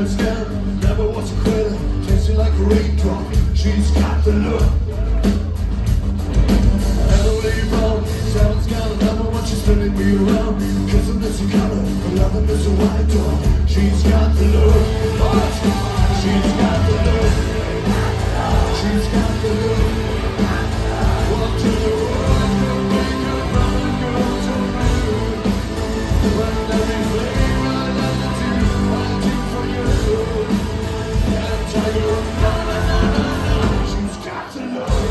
nights down, never was a quitter, tasting like a raindrop. She's got the look. Everybody wrong, someone's got another one, she's spinning me around. Kissing is a color, loving is a white dog. She's got the look. She's got the look. She's got the look. Walk to the world, you'll make a brother go to me. When everything I love to do, I do for you. And tell you, na na na na na. She's got the look.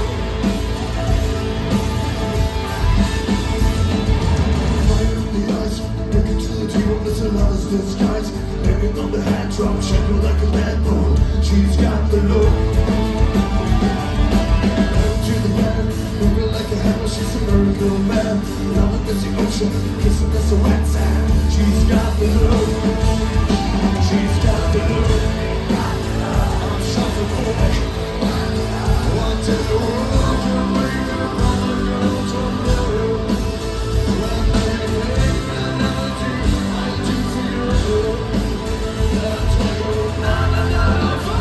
Fire in the eyes, looking to the table, there's a lot of disguise. Hanging on the hand drum, shaking like a land ball. She's got the look. To the man, moving like a hammer, she's a miracle man. Loving is the ocean, kissing is the wet sand. She's got the look. She's got the look. I'm Aschaffenburg. One day the world can make a brother girl to live. When everything I never do, I do for you. That's why you're na na na na.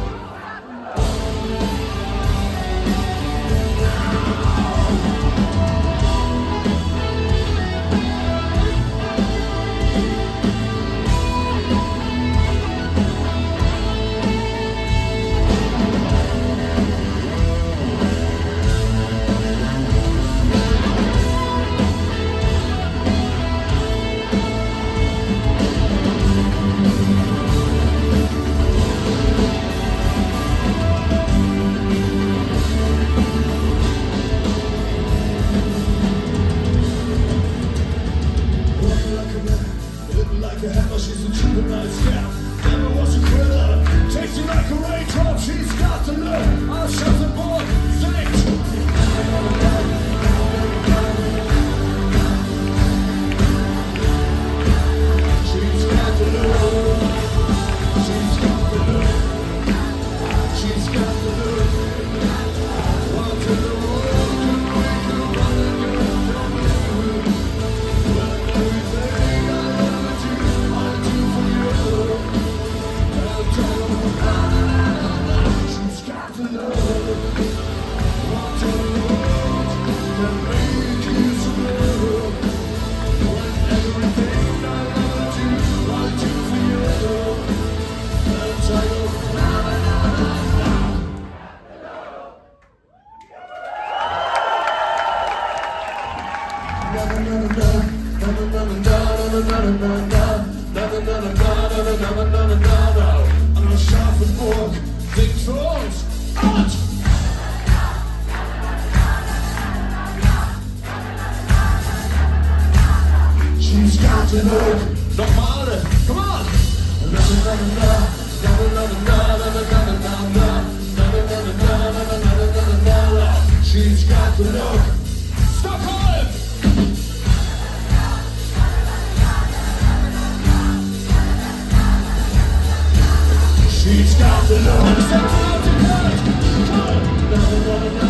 Like a hammer, she's a juvenile scam. Never was a quitter, tasting like a raindrop. She's got the look. Aschaffenburg, sing. She's got the look. She's got the look. She's got the look. One to the world can make a brother girl from you. When everything I ever do, I do for you. And tell you, na na na na na. She's got the love. One to the world can make you smile. When everything I ever do, I do for you. And tell you, na na na na na. Na na na na na. I'm Aschaffenburg, things for uns, out! She's got to look. Nochmal, come on! She's got to look. Stockholm! She's got the look.